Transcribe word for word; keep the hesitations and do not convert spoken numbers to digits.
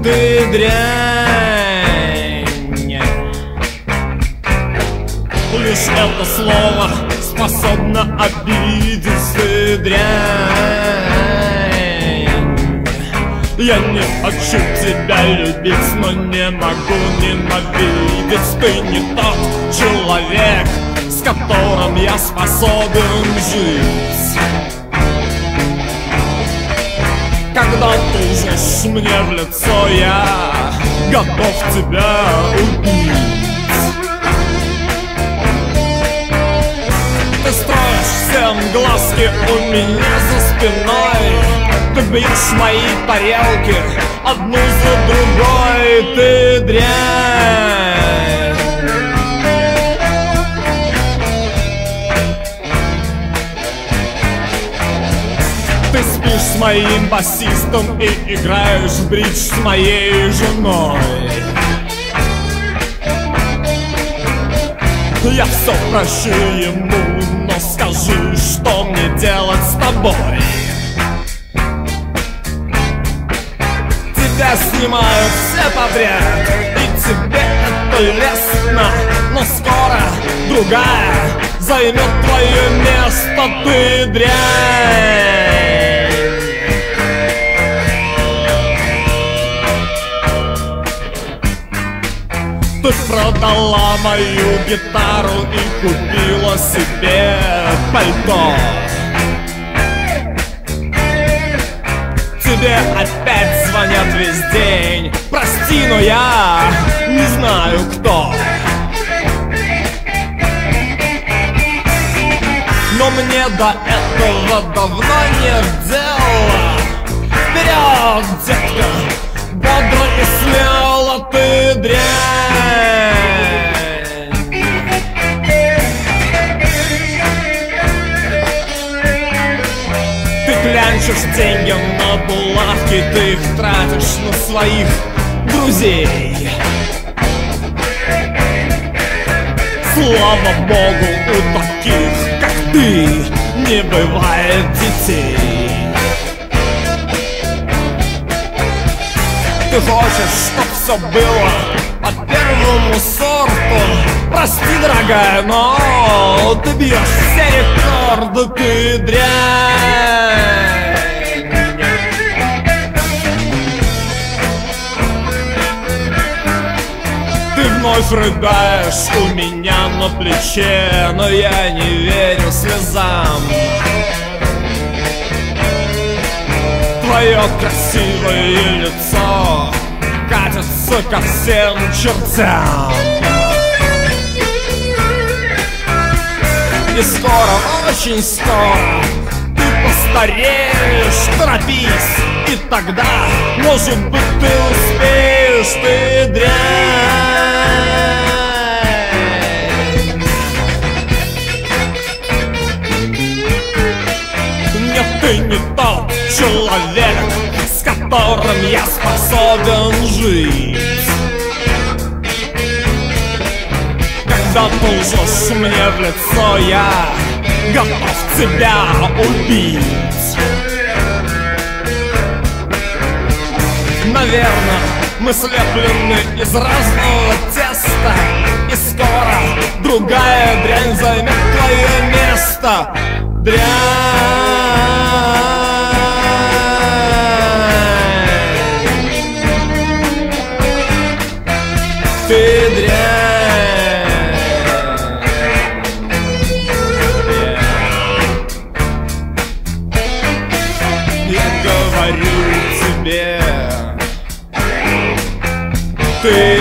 ты дрянь. Лишь это слово способно обидеть, ты дрянь. Я не хочу тебя любить, но не могу ненавидеть. Ты не тот человек, с которым я способен жить. Когда ты лжешь мне в лицо, я готов тебя убить. Ты строишь всем глазки у меня за спиной. Ты бьешь мои тарелки одну за другой, ты дрянь. Ты спишь с моим басистом и играешь в бридж с моей женой. Я все прощу ему, но скажи, что мне делать с тобой? Тебя снимают все подряд, и тебе это лестно. Но скоро другая займет твое место, ты дрянь. Ты продала мою гитару и купила себе пальто. Тебе опять звонят весь день. Прости, но я не знаю кто. Но мне до этого давно нет дела. Вперед, детка, бодро и смело, ты дрянь. Ты клянчишь деньги на булавки, ты их тратишь на своих друзей. Слава богу, у таких, как ты, не бывает детей. Ты хочешь, чтоб все было по первому сорту. Прости, дорогая, но ты бьешь все рекорды, ты дрянь. Ты вновь рыдаешь у меня на плече, но я не верю слезам. Твое красивое лицо катится ко всем чертям. И скоро, очень скоро ты постареешь, торопись. И тогда, может быть, ты успеешь, ты дрянь. Нет, ты не тот человек, с которым я способен жить. Когда ты лжешь мне в лицо, я готов тебя убить. Наверное, мы слеплены из разного теста, и скоро другая дрянь займет твое место. Дрянь. Ты дрянь. Я говорю тебе, ты